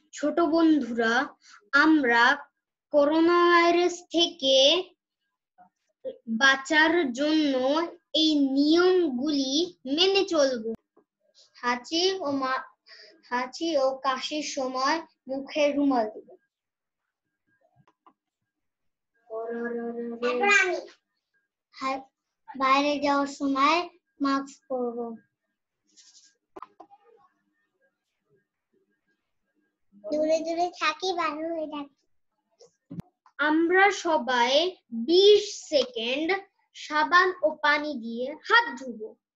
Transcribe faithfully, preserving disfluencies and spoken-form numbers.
ছোট বন্ধুরা, আমরা করোনা ভাইরাস থেকে বাঁচার জন্য এই নিয়মগুলি মেনে চলবো। হাঁচি ও হাঁচি ও কাশির সময় মুখে রুমাল দিব। বাইরে যাওয়ার সময় মাস্ক পরবো। দূরে দূরে থাকি, ভালো হয়ে থাকি। আমরা সবাই বিশ সেকেন্ড সাবান ও পানি দিয়ে হাত ধুবো।